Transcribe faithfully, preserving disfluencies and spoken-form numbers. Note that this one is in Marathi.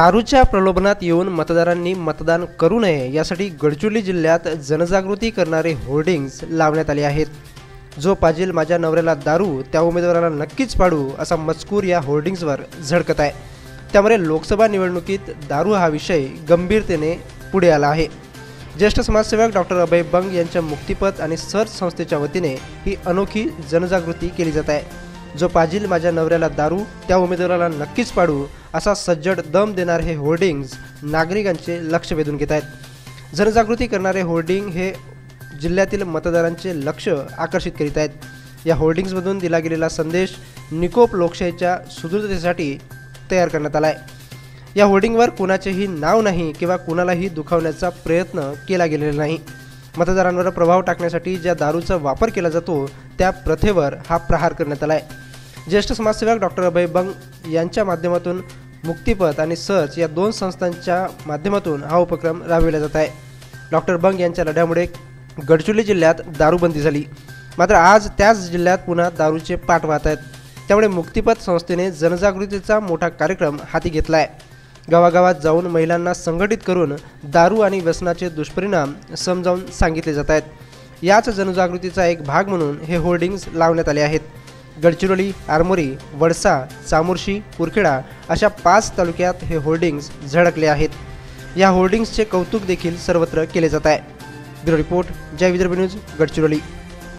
दारूच्या प्रलोभनात येऊन मतदारांनी मतदान करू नये यासाठी गडचिरोली जिल्ह्यात जनजागृती करणारे होर्डिंग्स लावण्यात आले आहेत। जो पाजील माझ्या नवऱ्याला दारू त्या उमेदवाराला नक्कीच पाडू असा मजकूर या होर्डिंग्सवर झळकत आहे। त्यामुळे लोकसभा निवडणुकीत दारू हा विषय गंभीरतेने पुढे आला आहे। ज्येष्ठ समाजसेवक डॉक्टर अभय बंग यांच्या मुक्तिपथ आणि सर्च संस्थेच्या वतीने ही अनोखी जनजागृती केली जात आहे। जो पाजील माझ्या नवऱ्याला दारू त्या उमेदवाराला नक्कीच पाडू असा सज्जड दम देणारे हे होर्डिंग्स नागरिकांचे लक्ष वेधून घेत आहेत। जनजागृती करणारे होर्डिंग हे जिल्ह्यातील मतदारांचे लक्ष आकर्षित करीत आहेत। या होर्डिंग्समधून दिला गेलेला संदेश निकोप लोकशाहीच्या सुदृढतेसाठी तयार करण्यात आला आहे। या होर्डिंगवर कुणाचेही नाव नाही किंवा कुणालाही दुखावण्याचा प्रयत्न केला गेलेला नाही। मतदारांवर प्रभाव टाकण्यासाठी ज्या दारूचा वापर केला जातो त्या प्रथेवर हा प्रहार करण्यात आला आहे। ज्येष्ठ समाजसेवक डॉक्टर अभय बंग यांच्या माध्यमातून मुक्तिपथ आणि सर्च या दोन संस्थांच्या माध्यमातून हा उपक्रम राबविला जात आहे। डॉक्टर बंग यांच्या लढ्यामुळे गडचिरोली जिल्ह्यात दारूबंदी झाली, मात्र आज त्याच जिल्ह्यात पुन्हा दारूचे पाठ वाहत आहेत। त्यामुळे मुक्तिपथ संस्थेने जनजागृतीचा मोठा कार्यक्रम हाती घेतला आहे। गावागावात जाऊन महिलांना संघटित करून दारू आणि व्यसनाचे दुष्परिणाम समजावून सांगितले जात आहेत। याच जनजागृतीचा एक भाग म्हणून हे होर्डिंग्स लावण्यात आले आहेत। गडचिरोली, आरमोरी, वडसा, चामोर्शी, कुरखेडा अशा पाच तालुक्यात हे होर्डिंग्स झळकले आहेत। या होर्डिंग्सचे कौतुक देखील सर्वत्र केले जात आहे। ब्युरो रिपोर्ट, जय विदर्भ न्यूज, गडचिरोली।